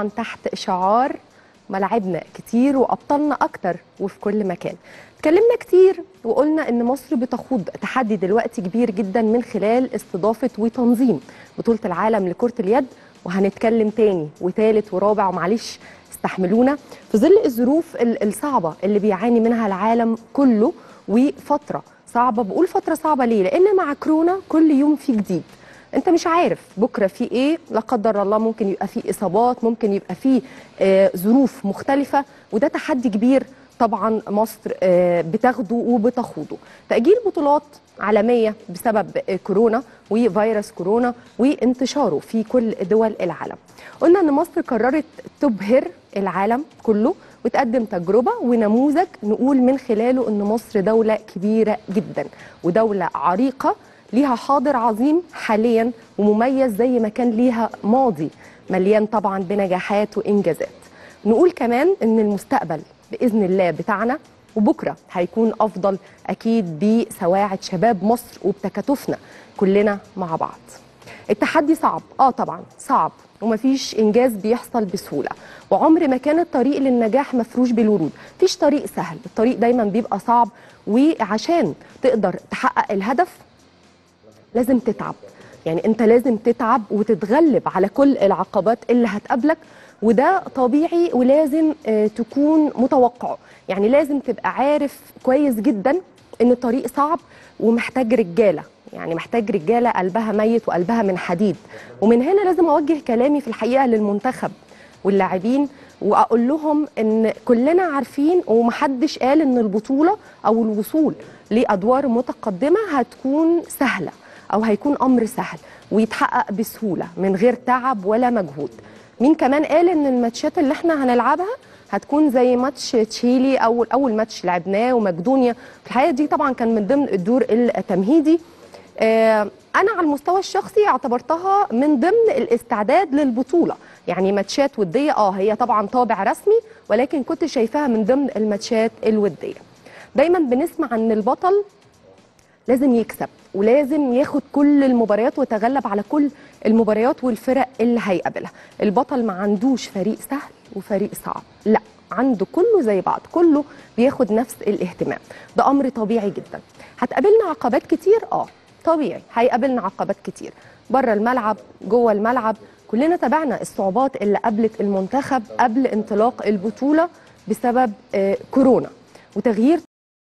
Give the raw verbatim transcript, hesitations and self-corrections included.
تحت شعار ملاعبنا كتير وأبطالنا أكتر وفي كل مكان. اتكلمنا كتير وقلنا إن مصر بتخوض تحدي دلوقتي كبير جدا من خلال استضافة وتنظيم بطولة العالم لكرة اليد، وهنتكلم تاني وتالت ورابع ومعلش استحملونا في ظل الظروف الصعبة اللي بيعاني منها العالم كله، وفترة صعبة. بقول فترة صعبة ليه؟ لأن مع كورونا كل يوم في جديد، انت مش عارف بكره في ايه، لا قدر الله ممكن يبقى في اصابات، ممكن يبقى في آه ظروف مختلفه، وده تحدي كبير طبعا مصر آه بتاخده وبتخوضه. تاجيل بطولات عالميه بسبب آه كورونا وفيروس كورونا وانتشاره في كل دول العالم. قلنا ان مصر قررت تبهر العالم كله وتقدم تجربه ونموذج نقول من خلاله ان مصر دوله كبيره جدا ودوله عريقه ليها حاضر عظيم حاليا ومميز زي ما كان ليها ماضي مليان طبعا بنجاحات وإنجازات. نقول كمان إن المستقبل بإذن الله بتاعنا وبكرة هيكون أفضل أكيد بسواعد شباب مصر وبتكاتفنا كلنا مع بعض. التحدي صعب، آه طبعا صعب، ومفيش إنجاز بيحصل بسهولة، وعمر ما كان الطريق للنجاح مفروش بالورود. مفيش طريق سهل، الطريق دايما بيبقى صعب، وعشان تقدر تحقق الهدف لازم تتعب. يعني انت لازم تتعب وتتغلب على كل العقبات اللي هتقابلك، وده طبيعي ولازم اه تكون متوقعه. يعني لازم تبقى عارف كويس جدا ان الطريق صعب ومحتاج رجاله، يعني محتاج رجاله قلبها ميت وقلبها من حديد. ومن هنا لازم اوجه كلامي في الحقيقه للمنتخب واللاعبين واقول لهم ان كلنا عارفين ومحدش قال ان البطوله او الوصول لادوار متقدمه هتكون سهله أو هيكون أمر سهل ويتحقق بسهولة من غير تعب ولا مجهود. مين كمان قال إن الماتشات اللي احنا هنلعبها هتكون زي ماتش تشيلي أو أول ماتش لعبناه ومقدونيا؟ في الحقيقة دي طبعا كان من ضمن الدور التمهيدي. آه أنا على المستوى الشخصي اعتبرتها من ضمن الاستعداد للبطولة، يعني ماتشات ودية اه هي طبعا طابع رسمي، ولكن كنت شايفاها من ضمن الماتشات الودية. دايما بنسمع عن البطل لازم يكسب ولازم ياخد كل المباريات ويتغلب على كل المباريات والفرق اللي هيقابلها. البطل ما عندوش فريق سهل وفريق صعب، لا، عنده كله زي بعض، كله بياخد نفس الاهتمام. ده امر طبيعي جدا. هتقابلنا عقبات كتير، اه طبيعي هيقابلنا عقبات كتير بره الملعب جوه الملعب. كلنا تابعنا الصعوبات اللي قابلت المنتخب قبل انطلاق البطولة بسبب آه كورونا وتغيير